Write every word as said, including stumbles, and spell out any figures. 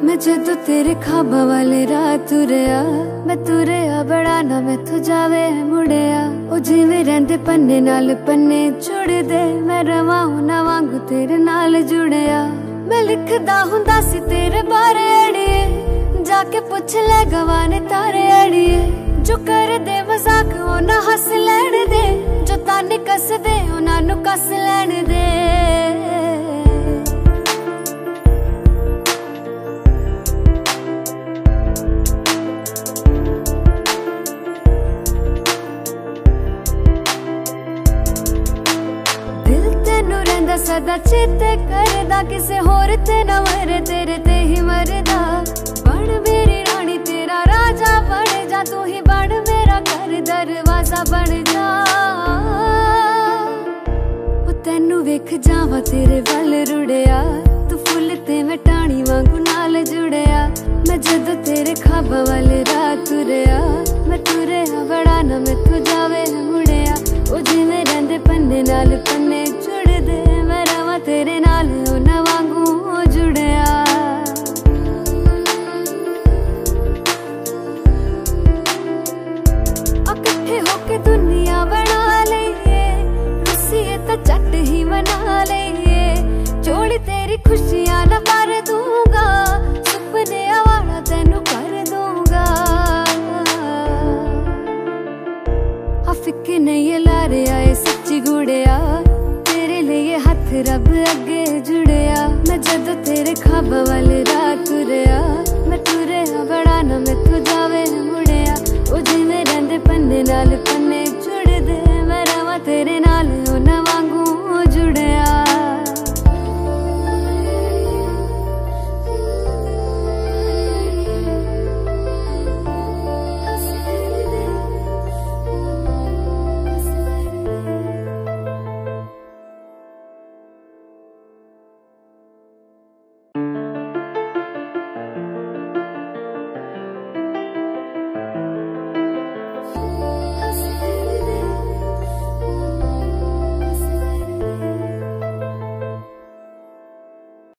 मैं जदों तेरे खाबा वाले राह तुरया, मैं तुरया बड़ा ना मैथों जावे मुड़िया। ओ जिवें रहिंदे पन्ने नाल पन्ने जुड़दे, मैं रवां उन्हां वांगू तेरे नाल जुड़िया। मैं लिखदा हुंदा सी तेरे बारे अड़िए, जाके पुछ ले गवाने तारे अड़िए। जो कर दे मजाक उन्हां हस लैण दे, जो ताने कस दे उन्हां नूं कस लैण दे। सदा चेते करदा, किसे होर ते ना मरे, तेरे ते ही मरदा। बन मेरी रानी तेरा राजा बन जा, तू ही बन मेरा घर दरवाजा बन जा। ओ तेनू वेख जावा तेरे वल रुड़िया, तू फुल ते मैं टाणी वांगू नाल जुड़िया। मैं जदों तेरे खाबा वाले राह तुरया, मैं तुरया बड़ा ना मैथों जावे मुड़िया। ओ जिवें रहिंदे पन्ने नाल पन्ने जुड़दे, मैं रवां तेरे नाल उन्हां वांगू जुड़िया। इकट्ठे होके दुनिया बना लईए, रुसीए तां झट ही मना लईए। जोड़ी तेरी खुशियां ना भर दूंगा, सुपने वाला तेनू कर दूंगा। फिक्र नहीं लारे आए सच्ची गुड़िया, तेरे लिए हाथ रब अगे जुड़िया। मैं जदों तेरे खाबा वाले